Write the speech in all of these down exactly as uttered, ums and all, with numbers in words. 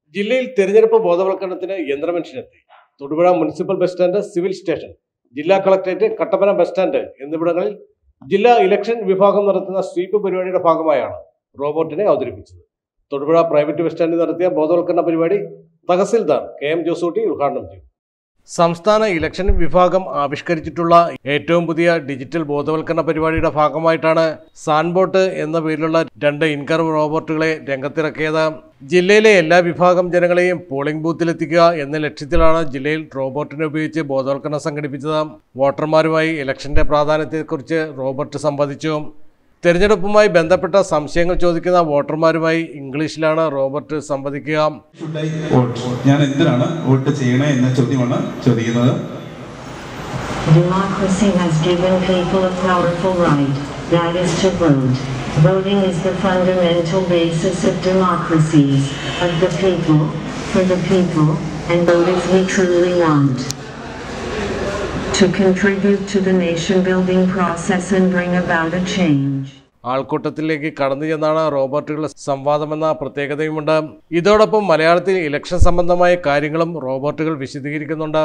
ജില്ലയിൽ തെരഞ്ഞെടുപ്പ് ബോധവൽക്കരണത്തിന് യന്ത്രമനുഷ്യനെത്തി. Thodupuzha municipal bus stand, civil station, ജില്ലാ കളക്ടറേറ്റ്, കട്ടപ്പന ബസ് സ്റ്റാൻഡ് എന്നിവിടങ്ങളിൽ ജില്ലാ ഇലക്ഷൻ വിഭാഗം നടത്തുന്ന സ്വീപ്പ് പരിപാടിയുടെ ഭാഗമായാണ് റോബോട്ടിനെ അവതരിപ്പിച്ചത്. തൊടുപുഴ പ്രൈവറ്റ് ബസ് സ്റ്റാൻഡിൽ നടത്തിയ ബോധവൽക്കരണ പരിപാടി തഹസിൽദാർ കെ എം ജോസൂട്ടി ഉദ്ഘാടനം ചെയ്തു. സംസ്ഥാന ഇലക്ഷൻ വിഭാഗം ആവിഷ്കരിച്ചിട്ടുള്ള ഏറ്റവും പുതിയ ഡിജിറ്റൽ ബോധവൽക്കരണ പരിപാടിയുടെ ഭാഗമായിട്ടാണ് സാൻബോട്ട് എന്ന പേരിലുള്ള രണ്ട് ഇൻകർവ് റോബോട്ടുകളെ രംഗത്തിറക്കിയത്. ജില്ലയിലെ എല്ലാ വിഭാഗം ജനങ്ങളെയും പോളിംഗ് ബൂത്തിലെത്തിക്കുക എന്ന ലക്ഷ്യത്തിലാണ് ജില്ലയിൽ റോബോട്ടിനെ ഉപയോഗിച്ച് ബോധവൽക്കരണം സംഘടിപ്പിച്ചത്. വോട്ടർമാരുമായി ഇലക്ഷന്റെ പ്രാധാന്യത്തെക്കുറിച്ച് റോബോട്ട് സംവദിച്ചു. തെരഞ്ഞെടുപ്പുമായി ബന്ധപ്പെട്ട സംശയങ്ങൾ ചോദിക്കുന്ന വോട്ടർമാരുമായി ഇംഗ്ലീഷിലാണ് റോബോട്ട് സംവദിക്കുക. ഞാൻ എന്തിനാണ് വോട്ട് ചെയ്യണേ എന്ന ചോദ്യമാണ് ചോദിക്കുന്നത്. Democracy has given people a powerful right, that is to vote. Voting is the fundamental basis of democracies, of the people, for the people, and vote if we truly want to contribute to the nation-building process and bring about a change. ആൾക്കൂട്ടത്തിലേക്ക് കടന്നു ചെന്നാണ് റോബോട്ടുകൾ സംവാദമെന്ന പ്രത്യേകതയുമുണ്ട്. ഇതോടൊപ്പം മലയാളത്തിൽ election സംബന്ധമായ കാര്യങ്ങളും റോബോട്ടുകൾ വിശദീകരിക്കുന്നുണ്ട്.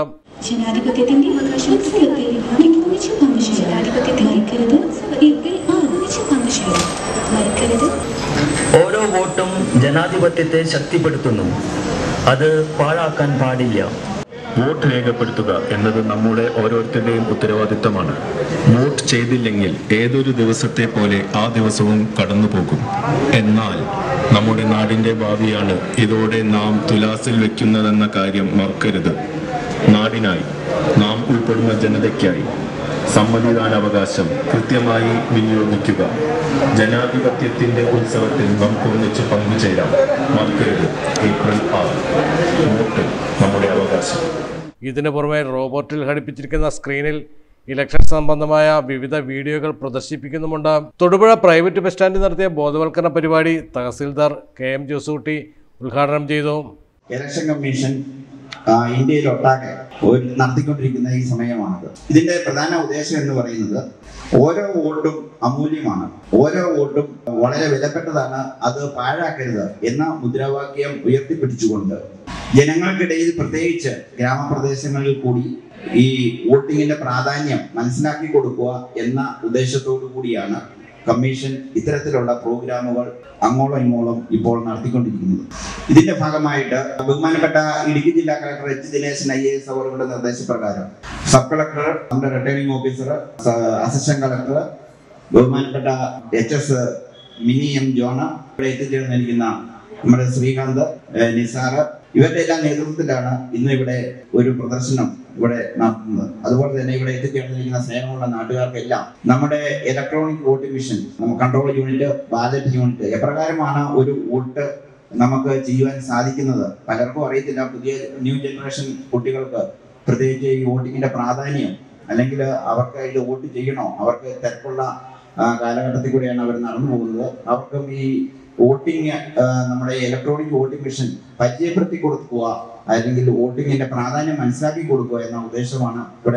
ഓരോ വോട്ടും ജനാധിപത്യത്തെ ശക്തിപ്പെടുത്തുന്നു. അത് പാഴാക്കാൻ പാടില്ല. വോട്ട് രേഖപ്പെടുത്തുക എന്നത് നമ്മുടെ ഓരോരുത്തരുടെയും ഉത്തരവാദിത്തമാണ്. വോട്ട് ചെയ്തില്ലെങ്കിൽ ഏതൊരു ദിവസത്തെ പോലെ ആ ദിവസവും കടന്നു പോകും. എന്നാൽ നമ്മുടെ നാടിൻ്റെ ഭാവിയാണ് ഇതോടെ നാം തുലാസിൽ വെക്കുന്നതെന്ന കാര്യം മറക്കരുത്. നാടിനായി, നാം ഉൾപ്പെടുന്ന ജനതയ്ക്കായി സമ്മതിദാനാവകാശം കൃത്യമായി വിനിയോഗിക്കുക. ജനാധിപത്യത്തിൻ്റെ ഉത്സവത്തിൽ നമുക്ക് ഒന്നിച്ച് പങ്കുചേരാം. മറക്കരുത്, ഏപ്രിൽ ആറ് വോട്ട് നമ്മുടെ അവകാശം. ഇതിനു പുറമെ റോബോട്ടിൽ ഘടിപ്പിച്ചിരിക്കുന്ന സ്ക്രീനിൽ ഇലക്ഷൻ സംബന്ധമായ വിവിധ വീഡിയോകൾ പ്രദർശിപ്പിക്കുന്നുമുണ്ട്. തൊടുപുഴ പ്രൈവറ്റ് ബസ് സ്റ്റാൻഡിൽ നടത്തിയ ബോധവൽക്കരണ പരിപാടി തഹസിൽദാർ കെ എം ജോസൂട്ടി ഉദ്ഘാടനം ചെയ്തു. ഇലക്ഷൻ കമ്മീഷൻ ഇന്ത്യയിലൊട്ടാകെ നടത്തിക്കൊണ്ടിരിക്കുന്ന ഈ സമയമാണത്. ഇതിന്റെ പ്രധാന ഉദ്ദേശം എന്ന് പറയുന്നത് ഓരോ വോട്ടും അമൂല്യമാണ്, ഓരോ വോട്ടും വളരെ വിലപ്പെട്ടതാണ്, അത് പാഴാക്കരുത് എന്ന മുദ്രാവാക്യം ഉയർത്തിപ്പിടിച്ചുകൊണ്ട് ജനങ്ങൾക്കിടയിൽ, പ്രത്യേകിച്ച് ഗ്രാമപ്രദേശങ്ങളിൽ കൂടി ഈ വോട്ടിങ്ങിന്റെ പ്രാധാന്യം മനസ്സിലാക്കി കൊടുക്കുക എന്ന ഉദ്ദേശത്തോടു കൂടിയാണ് കമ്മീഷൻ ഇത്തരത്തിലുള്ള പ്രോഗ്രാമുകൾ അങ്ങോളം ഇങ്ങോളം ഇപ്പോൾ നടത്തിക്കൊണ്ടിരിക്കുന്നത്. ഇതിന്റെ ഭാഗമായിട്ട് ബഹുമാനപ്പെട്ട ഇടുക്കി ജില്ലാ collector H Dineshan I A S അവരുടെ നിർദ്ദേശപ്രകാരം സബ് കളക്ടർ, നമ്മുടെ റിട്ടേണിംഗ് ഓഫീസർ, അസിസ്റ്റന്റ് കളക്ടർ, ബഹുമാനപ്പെട്ട എച്ച് എസ് മിനി എം ജോണ, ഇവിടെ എത്തിച്ചേർന്നിരിക്കുന്ന നമ്മുടെ ശ്രീകാന്ത്, നിസാർ, ഇവരുടെ എല്ലാം നേതൃത്വത്തിലാണ് ഇന്ന് ഇവിടെ ഒരു പ്രദർശനം ഇവിടെ നടത്തുന്നത്. അതുപോലെ തന്നെ ഇവിടെ എത്തിച്ചേർന്നിരിക്കുന്ന സ്നേഹമുള്ള നാട്ടുകാർക്കെല്ലാം നമ്മുടെ electronic voting machine, control unit, ballot unit, എപ്രകാരമാണ് ഒരു വോട്ട് നമുക്ക് ചെയ്യുവാൻ സാധിക്കുന്നത് പലർക്കും അറിയത്തില്ല. പുതിയ ന്യൂ ജനറേഷൻ കുട്ടികൾക്ക് പ്രത്യേകിച്ച് ഈ വോട്ടിങ്ങിന്റെ പ്രാധാന്യം, അല്ലെങ്കിൽ അവർക്ക് ഇത് വോട്ട് ചെയ്യണോ, അവർക്ക് തിരക്കുള്ള കാലഘട്ടത്തിൽ കൂടെയാണ് അവർ നടന്നു പോകുന്നത്. അവർക്കും ഈ വോട്ടിംഗ്, നമ്മുടെ ഇലക്ട്രോണിക് വോട്ടിംഗ് മെഷീൻ പരിചയപ്പെടുത്തി കൊടുക്കുക, അല്ലെങ്കിൽ വോട്ടിങ്ങിന്റെ പ്രാധാന്യം മനസ്സിലാക്കി കൊടുക്കുക എന്ന ഉദ്ദേശമാണ് ഇവിടെ,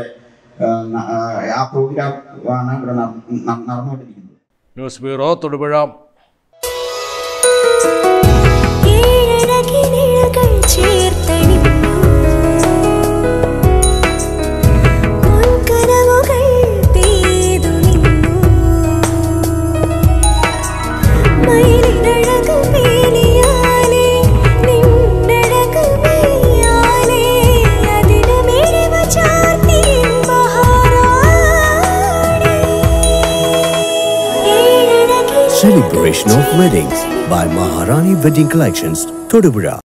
ആ പ്രോഗ്രാം ആണ് ഇവിടെ നടന്നുകൊണ്ടിരിക്കുന്നത്. News bureau, Thodupuzha. Celebration of Weddings by Maharani Wedding Collections, Todupuzha.